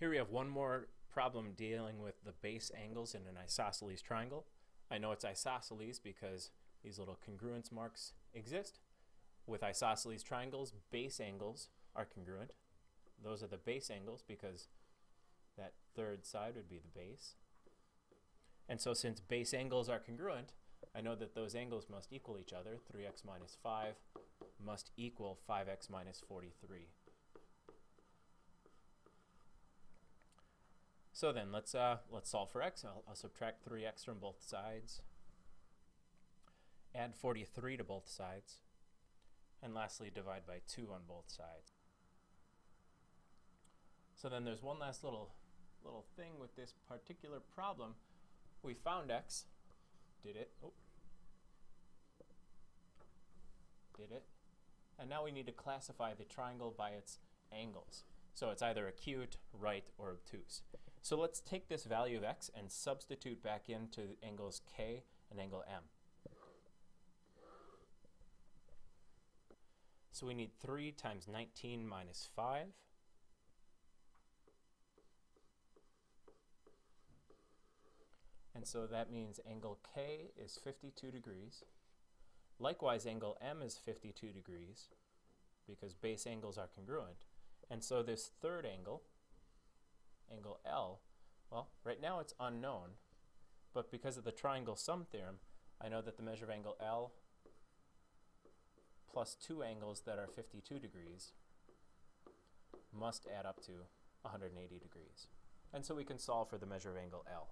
Here we have one more problem dealing with the base angles in an isosceles triangle. I know it's isosceles because these little congruence marks exist. With isosceles triangles, base angles are congruent. Those are the base angles because that third side would be the base. And so since base angles are congruent, I know that those angles must equal each other. 3x minus 5 must equal 5x minus 43. So then let's solve for x. I'll subtract 3x from both sides, add 43 to both sides, and lastly divide by 2 on both sides. So then there's one last little thing with this particular problem. We found x, did it, and now we need to classify the triangle by its angles. So it's either acute, right, or obtuse. So let's take this value of x and substitute back into angles k and angle m. So we need 3 times 19 minus 5. And so that means angle k is 52 degrees. Likewise, angle m is 52 degrees because base angles are congruent. And so this third angle, angle L, well, right now it's unknown, but because of the triangle sum theorem, I know that the measure of angle L plus 2 angles that are 52 degrees must add up to 180 degrees. And so we can solve for the measure of angle L.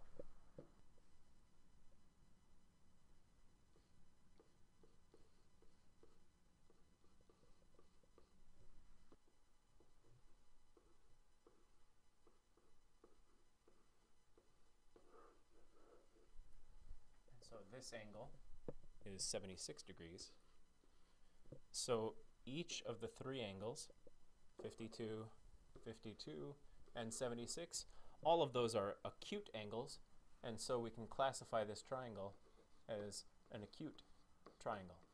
So this angle is 76 degrees. So each of the 3 angles, 52, 52, and 76, all of those are acute angles, and so we can classify this triangle as an acute triangle.